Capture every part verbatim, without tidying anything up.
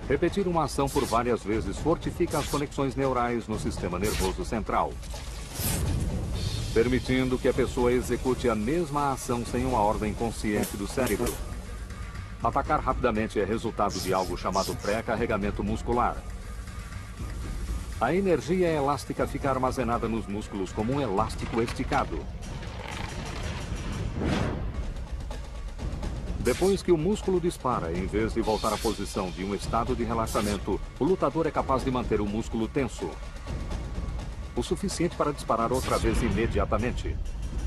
Repetir uma ação por várias vezes fortifica as conexões neurais no sistema nervoso central, permitindo que a pessoa execute a mesma ação sem uma ordem consciente do cérebro. Atacar rapidamente é resultado de algo chamado pré-carregamento muscular. A energia elástica fica armazenada nos músculos como um elástico esticado. Depois que o músculo dispara, em vez de voltar à posição de um estado de relaxamento, o lutador é capaz de manter o músculo tenso o suficiente para disparar outra vez imediatamente.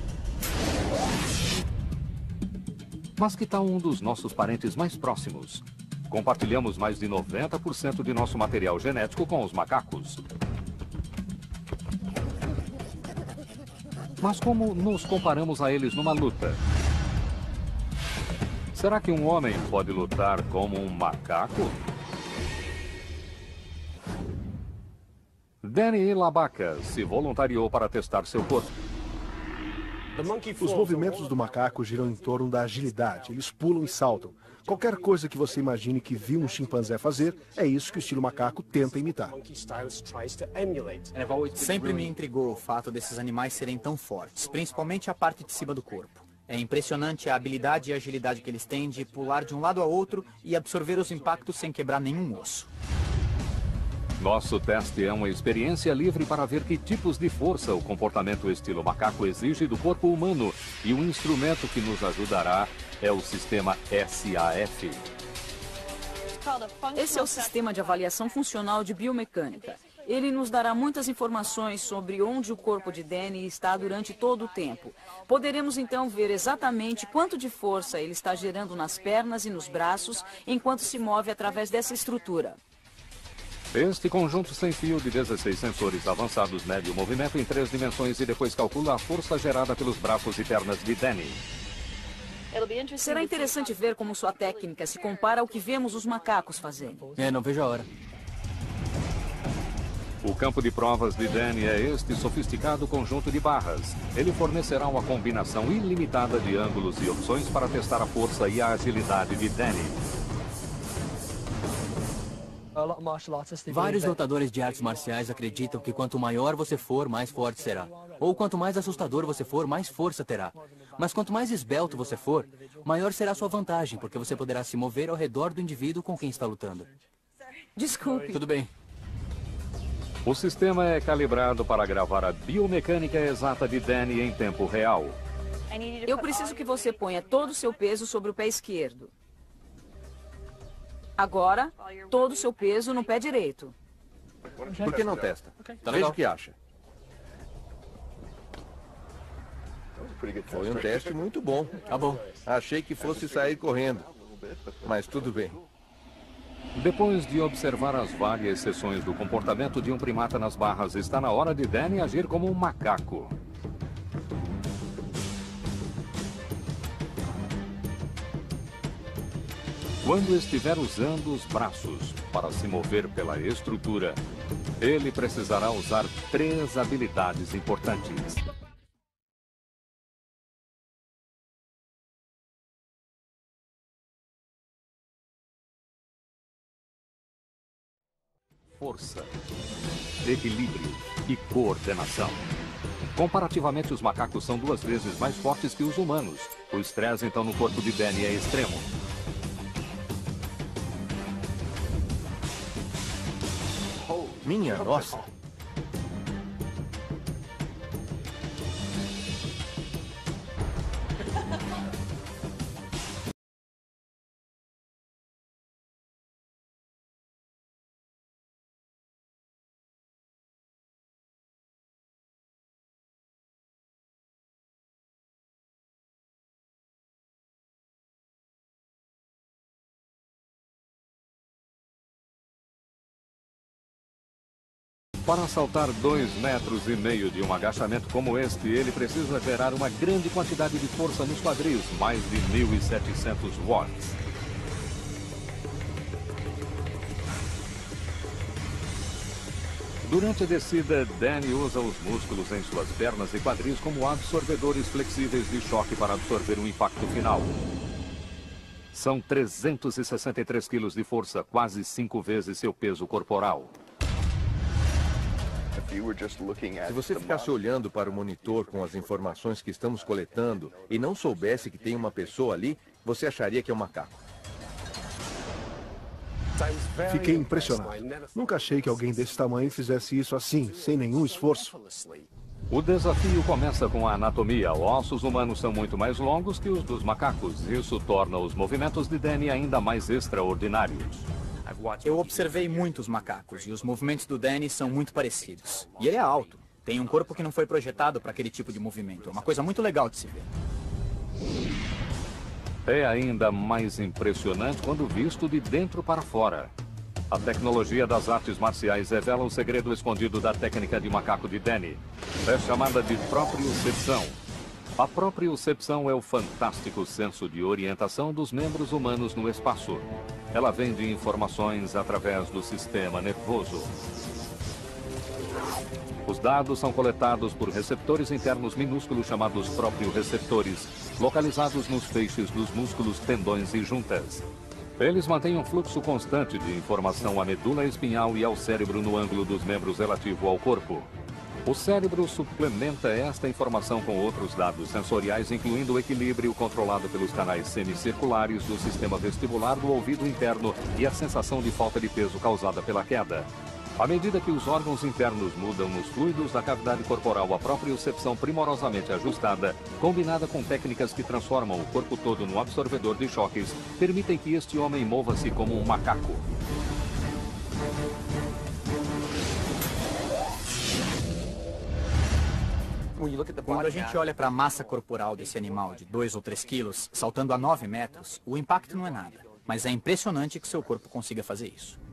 Mas que tal um dos nossos parentes mais próximos? Compartilhamos mais de noventa por cento de nosso material genético com os macacos. Mas como nos comparamos a eles numa luta? Será que um homem pode lutar como um macaco? Danny Labaca se voluntariou para testar seu corpo. Os movimentos do macaco giram em torno da agilidade. Eles pulam e saltam. Qualquer coisa que você imagine que viu um chimpanzé fazer, é isso que o estilo macaco tenta imitar. Sempre me intrigou o fato desses animais serem tão fortes, principalmente a parte de cima do corpo. É impressionante a habilidade e a agilidade que eles têm de pular de um lado a outro e absorver os impactos sem quebrar nenhum osso. Nosso teste é uma experiência livre para ver que tipos de força o comportamento estilo macaco exige do corpo humano, e o instrumento que nos ajudará é o sistema S A F. Esse é o sistema de avaliação funcional de biomecânica. Ele nos dará muitas informações sobre onde o corpo de Danny está durante todo o tempo. Poderemos então ver exatamente quanto de força ele está gerando nas pernas e nos braços enquanto se move através dessa estrutura. Este conjunto sem fio de dezesseis sensores avançados mede o movimento em três dimensões e depois calcula a força gerada pelos braços e pernas de Danny. Será interessante ver como sua técnica se compara ao que vemos os macacos fazendo. É, não vejo a hora. O campo de provas de Danny é este sofisticado conjunto de barras. Ele fornecerá uma combinação ilimitada de ângulos e opções para testar a força e a agilidade de Danny. Vários lutadores de artes marciais acreditam que quanto maior você for, mais forte será. Ou quanto mais assustador você for, mais força terá. Mas quanto mais esbelto você for, maior será a sua vantagem, porque você poderá se mover ao redor do indivíduo com quem está lutando. Desculpe. Tudo bem. O sistema é calibrado para gravar a biomecânica exata de Danny em tempo real. Eu preciso que você ponha todo o seu peso sobre o pé esquerdo. Agora, todo o seu peso no pé direito. Por que não testa? Tá Veja legal. o que acha. Foi um teste muito bom. Tá bom. Achei que fosse sair correndo, mas tudo bem. Depois de observar as várias seções do comportamento de um primata nas barras, está na hora de Danny agir como um macaco. Quando estiver usando os braços para se mover pela estrutura, ele precisará usar três habilidades importantes. Força, equilíbrio e coordenação. Comparativamente, os macacos são duas vezes mais fortes que os humanos. O estresse, então, no corpo de Danny é extremo. Minha nossa. Para saltar dois metros e meio de um agachamento como este, ele precisa gerar uma grande quantidade de força nos quadris, mais de mil e setecentos watts. Durante a descida, Danny usa os músculos em suas pernas e quadris como absorvedores flexíveis de choque para absorver o impacto final. São trezentos e sessenta e três quilos de força, quase cinco vezes seu peso corporal. Se você ficasse olhando para o monitor com as informações que estamos coletando e não soubesse que tem uma pessoa ali, você acharia que é um macaco. Fiquei impressionado. Nunca achei que alguém desse tamanho fizesse isso assim, sem nenhum esforço. O desafio começa com a anatomia. Ossos humanos são muito mais longos que os dos macacos. Isso torna os movimentos de Danny ainda mais extraordinários. Eu observei muitos macacos e os movimentos do Danny são muito parecidos. E ele é alto. Tem um corpo que não foi projetado para aquele tipo de movimento. É uma coisa muito legal de se ver. É ainda mais impressionante quando visto de dentro para fora. A tecnologia das artes marciais revela um segredo escondido da técnica de macaco de Danny. É chamada de propriocepção. A propriocepção é o fantástico senso de orientação dos membros humanos no espaço. Ela vem de informações através do sistema nervoso. Os dados são coletados por receptores internos minúsculos chamados proprioreceptores, localizados nos feixes dos músculos, tendões e juntas. Eles mantêm um fluxo constante de informação à medula espinhal e ao cérebro no ângulo dos membros relativo ao corpo. O cérebro suplementa esta informação com outros dados sensoriais, incluindo o equilíbrio controlado pelos canais semicirculares do sistema vestibular do ouvido interno e a sensação de falta de peso causada pela queda. À medida que os órgãos internos mudam nos fluidos da cavidade corporal, a propriocepção primorosamente ajustada, combinada com técnicas que transformam o corpo todo num absorvedor de choques, permitem que este homem mova-se como um macaco. Quando a gente olha para a massa corporal desse animal de dois ou três quilos, saltando a nove metros, o impacto não é nada. Mas é impressionante que seu corpo consiga fazer isso.